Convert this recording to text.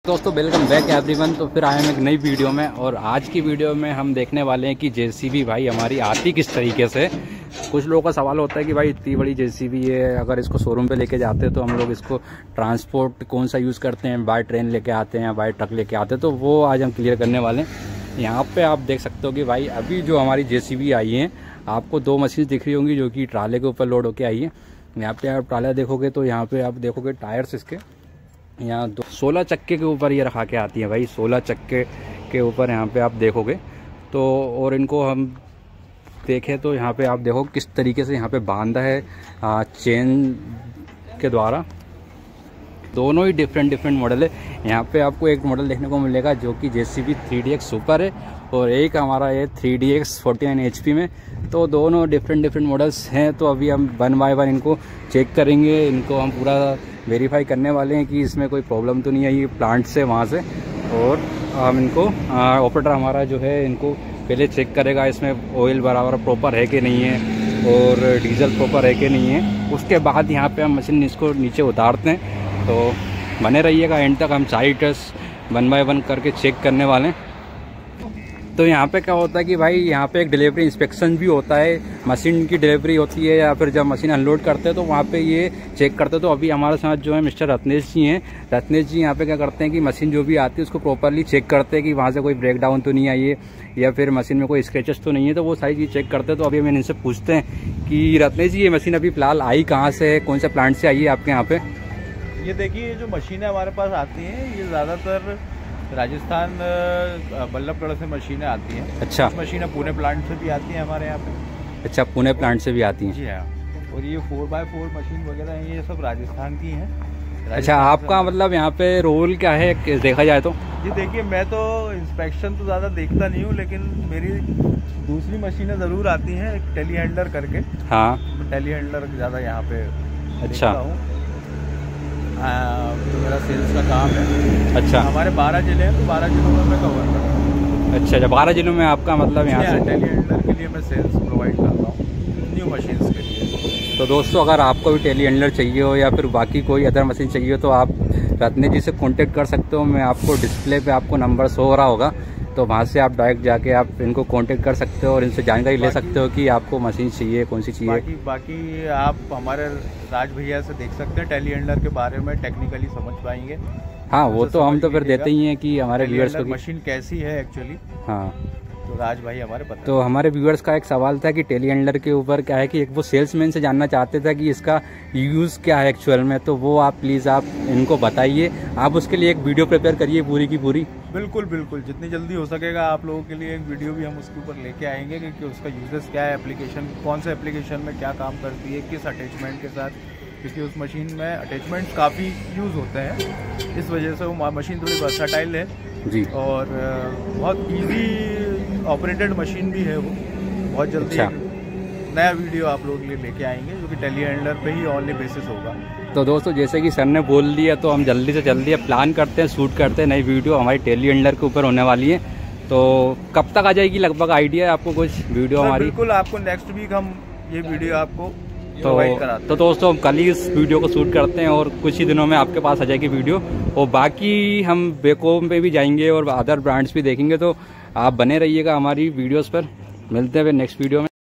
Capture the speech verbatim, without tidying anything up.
दोस्तों welcome back everyone. तो फिर आए हम एक नई वीडियो में, और आज की वीडियो में हम देखने वाले हैं कि जेसीबी भाई हमारी आती किस तरीके से। कुछ लोगों का सवाल होता है कि भाई इतनी बड़ी जेसीबी है, अगर इसको शोरूम पे लेके जाते हैं तो हम लोग इसको ट्रांसपोर्ट कौन सा यूज़ करते हैं, बाय ट्रेन लेके आते हैं, बाय ट्रक लेके आते हैं, तो वो आज हम क्लियर करने वाले हैं। यहाँ पे आप देख सकते हो कि भाई अभी जो हमारी जेसीबी आई है, आपको दो मशीन दिख रही होंगी जो कि ट्राले के ऊपर लोड होके आई है। यहाँ पे आप ट्राला देखोगे तो यहाँ पे आप देखोगे टायर्स इसके यहाँ दो सोलह चक्के के ऊपर ये रखा के आती है भाई, सोलह चक्के के ऊपर यहाँ पे आप देखोगे तो। और इनको हम देखें तो यहाँ पे आप देखो किस तरीके से यहाँ पे बांधा है आ, चेन के द्वारा। दोनों ही डिफरेंट डिफरेंट मॉडल है। यहाँ पे आपको एक मॉडल देखने को मिलेगा जो कि JCB three D X super है, और एक हमारा है three D X forty nine H P में। तो दोनों डिफरेंट डिफरेंट मॉडल्स हैं। तो अभी हम वन बाय वन इनको चेक करेंगे, इनको हम पूरा वेरीफाई करने वाले हैं कि इसमें कोई प्रॉब्लम तो नहीं आई प्लांट से वहाँ से। और हम इनको ऑपरेटर हमारा जो है इनको पहले चेक करेगा इसमें ऑयल बराबर प्रॉपर है कि नहीं है और डीजल प्रॉपर है कि नहीं है। उसके बाद यहाँ पे हम मशीन इसको नीचे उतारते हैं। तो बने रहिएगा एंड तक, हम सारी टेस्ट वन बाय वन करके चेक करने वाले हैं। तो यहाँ पे क्या होता है कि भाई यहाँ पे एक डिलीवरी इंस्पेक्शन भी होता है, मशीन की डिलीवरी होती है या फिर जब मशीन अनलोड करते हैं तो वहाँ पे ये चेक करते हैं। तो अभी हमारे साथ जो है मिस्टर रत्नेश जी हैं। रत्नेश जी यहाँ पे क्या करते हैं कि मशीन जो भी आती है उसको प्रॉपरली चेक करते हैं कि वहाँ से कोई ब्रेक डाउन तो नहीं आई है या फिर मशीन में कोई स्क्रैचेस तो नहीं है, तो वो सारी चीज़ चेक करते हैं। तो अभी हम इनसे पूछते हैं कि रत्नेश जी ये मशीन अभी फिलहाल आई कहाँ से है, कौन से प्लांट से आई है आपके यहाँ पे? ये देखिए, जो मशीनें हमारे पास आती हैं ये ज़्यादातर राजस्थान बल्लभगढ़ से मशीनें आती हैं। अच्छा। मशीनें पुणे प्लांट से भी आती हैं हमारे यहाँ पे। अच्छा, पुणे प्लांट से भी आती हैं? जी हाँ। और ये फोर बाय फोर मशीन वगैरह हैं, ये सब राजस्थान की हैं। अच्छा, आपका मतलब यहाँ पे रोल क्या है देखा जाए तो? जी देखिए, मैं तो इंस्पेक्शन तो ज़्यादा देखता नहीं हूँ, लेकिन मेरी दूसरी मशीनें ज़रूर आती हैं, एक टेली हैंडलर करके। हाँ, टेली हैंडलर ज़्यादा यहाँ पे अच्छा हूँ। तो मेरा सेल्स का काम है। अच्छा, हमारे बारह जिले हैं, तो बारह जिलों में मैं कवर करता हूँ। अच्छा अच्छा, बारह जिलों में आपका मतलब यहाँ से टेली हैंडलर के लिए मैं सेल्स प्रोवाइड करता हूँ न्यू मशीन्स के लिए। तो दोस्तों, अगर आपको भी टेली हैंडलर चाहिए हो या फिर बाकी कोई अदर मशीन चाहिए हो तो आप रत्नेश जी से कांटेक्ट कर सकते हो। मैं आपको डिस्प्ले पे आपको नंबर शो हो रहा होगा, तो वहाँ से आप डायरेक्ट जाके आप इनको कांटेक्ट कर सकते हो और इनसे जानकारी ले सकते हो कि आपको मशीन चाहिए कौन सी चाहिए। बाकी बाकी आप हमारे राज भैया से देख सकते हैं, टेली हैंडलर के बारे में टेक्निकली समझ पाएंगे। हाँ, वो तो हम तो फिर देते ही हैं कि हमारे व्यूअर्स को मशीन कैसी है एक्चुअली। हाँ, तो राज भाई हमारे पता। तो हमारे व्यूअर्स का एक सवाल था कि टेली हैंडलर के ऊपर क्या है कि एक वो सेल्समैन से जानना चाहते थे कि इसका यूज़ क्या है एक्चुअल में। तो वो आप प्लीज़ आप इनको बताइए, आप उसके लिए एक वीडियो प्रिपेयर करिए पूरी की पूरी। बिल्कुल बिल्कुल, जितनी जल्दी हो सकेगा आप लोगों के लिए एक वीडियो भी हम उसके ऊपर लेके आएंगे कि उसका यूजेस क्या है, एप्लीकेशन कौन से एप्लीकेशन में क्या काम करती है, किस अटैचमेंट के साथ, क्योंकि उस मशीन में अटैचमेंट्स काफ़ी यूज़ होते हैं। इस वजह से वो मशीन थोड़ी वर्सेटाइल है जी, और बहुत इजी ऑपरेटेड मशीन भी है वो। बहुत जल्दी अच्छा। नया वीडियो आप लोगों के लिए लेके आएंगे जो कि टेली हैंडलर पे ही ऑनली बेसिस होगा। तो दोस्तों, जैसे कि सर ने बोल दिया तो हम जल्दी से जल्दी प्लान करते हैं, शूट करते हैं नई वीडियो हमारी टेली हैंडलर के ऊपर होने वाली है। तो कब तक आ जाएगी लगभग, आइडिया है आपको कुछ वीडियो हमारी? बिल्कुल, आपको नेक्स्ट वीक हम ये वीडियो आपको तो तो दोस्तों, हम कल ही इस वीडियो को शूट करते हैं और कुछ ही दिनों में आपके पास आ जाएगी वीडियो। और बाकी हम बेकोम पे भी जाएंगे और अदर ब्रांड्स भी देखेंगे। तो आप बने रहिएगा हमारी वीडियोस पर। मिलते हैं नेक्स्ट वीडियो में।